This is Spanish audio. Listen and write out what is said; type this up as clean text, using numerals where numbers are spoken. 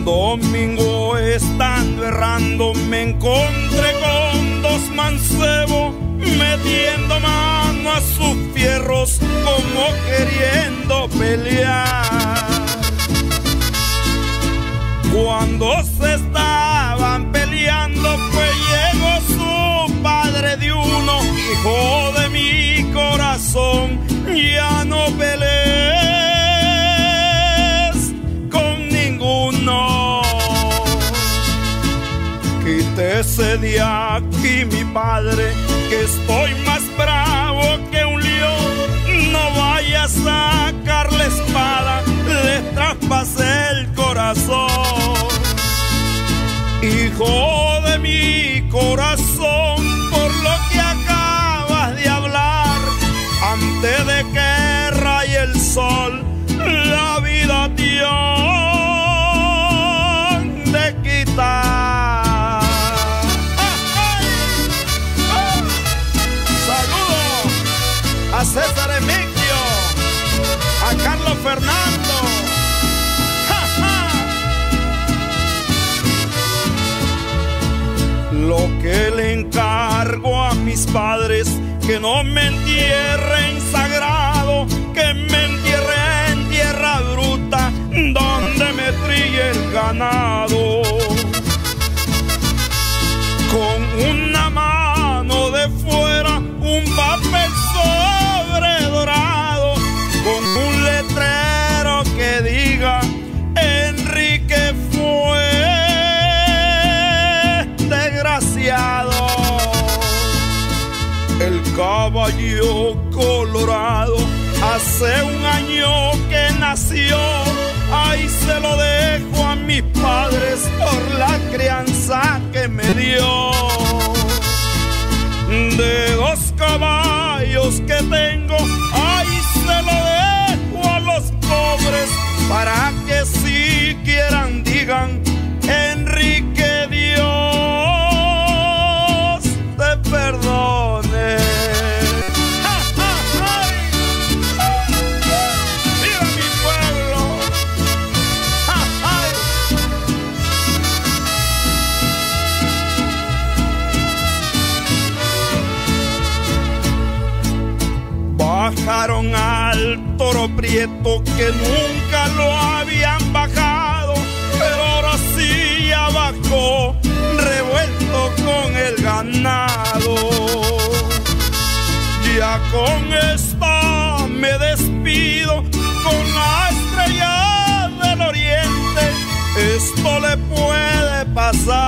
domingo estando errando me encontré con dos mancebos metiendo mano a sus fierros como queriendo pelear. Cuando se estaban peleando pues llegó su padre de uno: hijo de mi corazón, ya no pelees con ninguno. Quítese de aquí mi padre, que estoy más bravo que un león. No vaya a sacar la espada, le traspasé el corazón. Hijo de mi corazón, por lo que acabas de hablar, antes de que raye el sol, la vida te han de quitar. Saludos a César Emilio, a Carlos Fernando. Lo que le encargo a mis padres, que no me entierren sagrado, que me entierren en tierra bruta, donde me trille el ganado. Con una mano de fuera, un papel sobre dorado, con un letrero que diga: Enrique fue desgraciado. El caballo colorado hace un año que nació, ahí se lo dejo a mis padres por la crianza que me dio. De dos caballos que tengo, ahí se lo dejo a los pobres, para que si quieran digan: Enrique, Dios te perdone. ¡Viva mi pueblo! Bajaron al toro prieto que nunca lo habían bajado, pero ahora sí ya bajó, revuelto con el ganado. Ya con esta me despido, con la estrella del oriente, esto le puede pasar